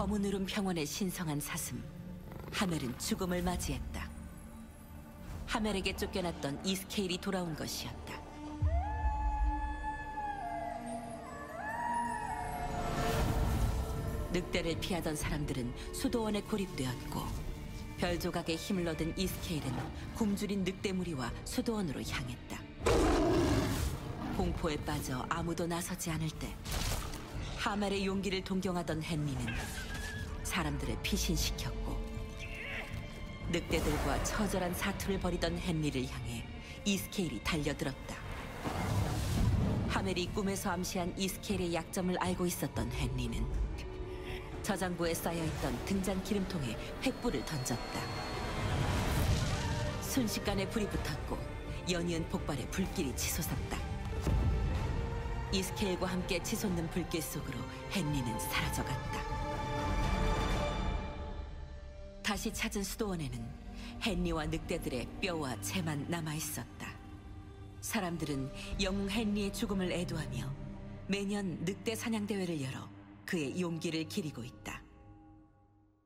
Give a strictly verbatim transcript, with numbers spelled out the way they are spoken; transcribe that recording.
검은 울음 평원의 신성한 사슴 하멜은 죽음을 맞이했다. 하멜에게 쫓겨났던 이스케일이 돌아온 것이었다. 늑대를 피하던 사람들은 수도원에 고립되었고 별조각에 힘을 얻은 이스케일은 굶주린 늑대 무리와 수도원으로 향했다. 공포에 빠져 아무도 나서지 않을 때 하멜의 용기를 동경하던 헨리는 사람들을 피신시켰고 늑대들과 처절한 사투를 벌이던 헨리를 향해 이스케일이 달려들었다. 하멜이 꿈에서 암시한 이스케일의 약점을 알고 있었던 헨리는 저장고에 쌓여있던 등잔 기름통에 횃불을 던졌다. 순식간에 불이 붙었고 연이은 폭발에 불길이 치솟았다. 이스케일과 함께 치솟는 불길 속으로 헨리는 사라져갔다. 다시 찾은 수도원에는 헨리와 늑대들의 뼈와 채만 남아있었다. 사람들은 영웅 헨리의 죽음을 애도하며 매년 늑대 사냥대회를 열어 그의 용기를 기리고 있다.